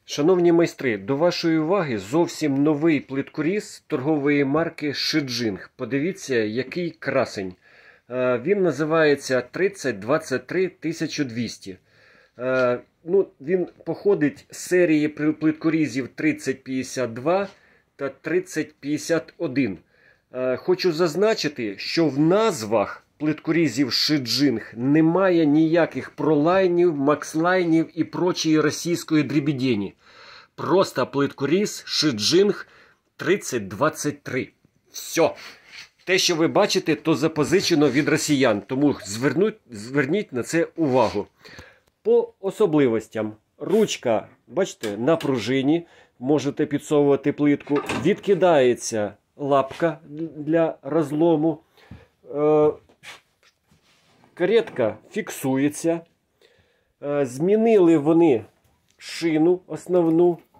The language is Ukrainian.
Шановні майстри, до вашої уваги зовсім новий плиткоріз торгової марки Шиджинг. Подивіться, який красень. Він називається 3023 1200. Він походить з серії плиткорізів 3052 та 3051. Хочу зазначити, що в назвах плиткорізів Шиджинг немає ніяких пролайнів, макслайнів і прочої російської дрібідені. Просто плиткоріз Шиджинг 3023. Все. Те, що ви бачите, то запозичено від росіян, тому зверніть на це увагу. По особливостям. Ручка, бачите, на пружині, можете підсовувати плитку. Відкидається лапка для розлому. Каретка фіксується. Змінили вони шину основну.